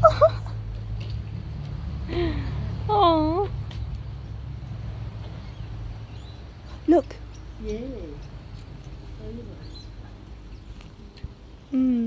Oh. Look. Yeah. Mm.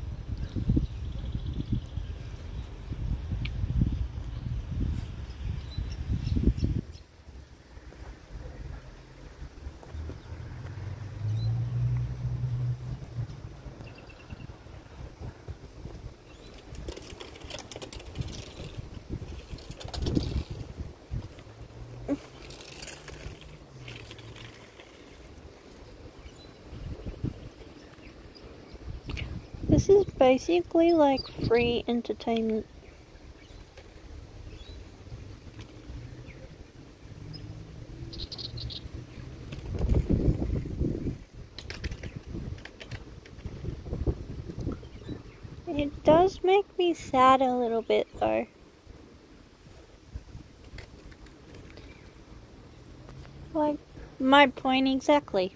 This is basically like free entertainment. It does make me sad a little bit though. Like, my point exactly.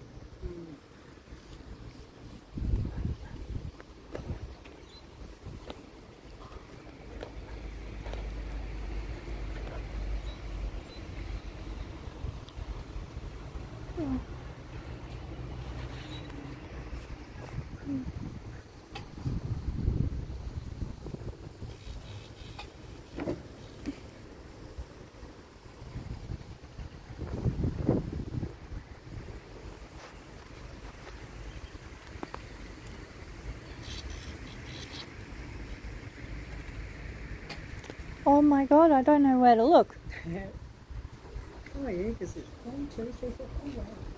Oh my god, I don't know where to look. Oh yeah, because it's 1, 2, 3, 4, 5.